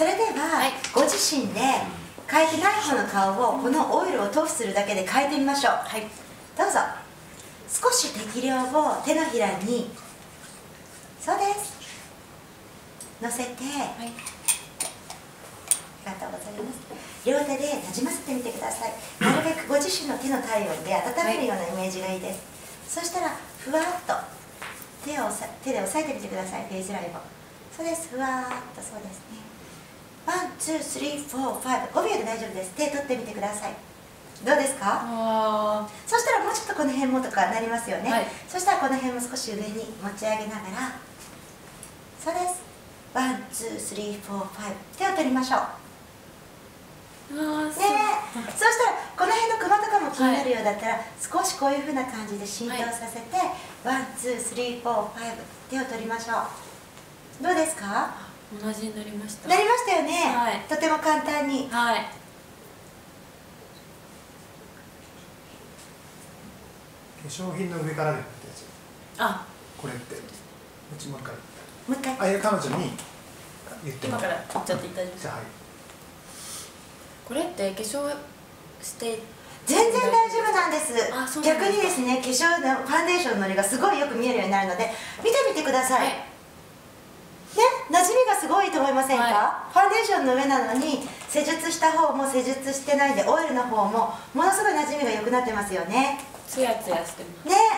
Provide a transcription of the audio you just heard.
それでは、ご自身で変えてない方の顔をこのオイルを塗布するだけで変えてみましょう。はい、どうぞ。少し適量を手のひらに、そうです、のせて、ありがとうございます。両手でなじませてみてください。なるべくご自身の手の体温で温めるようなイメージがいいです。そしたらふわっと手で押さえてみてください。フェイスラインを。そうです、ふわーっと。そうですね。ワン、ツー、スリー、フォー、ファイブ、5秒で大丈夫です。手取ってみてください。どうですか？そしたらもうちょっとこの辺もとかなりますよね、はい、そしたらこの辺も少し上に持ち上げながら、そうです、ワン、ツー、スリー、フォー、ファイブ、手を取りましょう。ね、そしたらこの辺のクマとかも気になるようだったら、少しこういうふうな感じで浸透させて、ワン、ツー、スリー、フォー、ファイブ、手を取りましょう。どうですか？ 同じになりました。 なりましたよね、はい、とても簡単に。はい。 化粧品の上からでってやつ。あ、これって。もう一回。あ、いや、彼女に言ってもらう。 今から言っちゃっていただいて。じゃあ、はい。これって化粧して全然大丈夫なんです。逆にですね、化粧のファンデーションのりがすごいよく見えるようになるので、見てみてください。ね、馴染みがすごいと思いませんか？ファンデーションの上なのに施術した方も施術してないで、オイルの方もものすごい馴染みが良くなってますよね。 ツヤツヤしてます。 ね。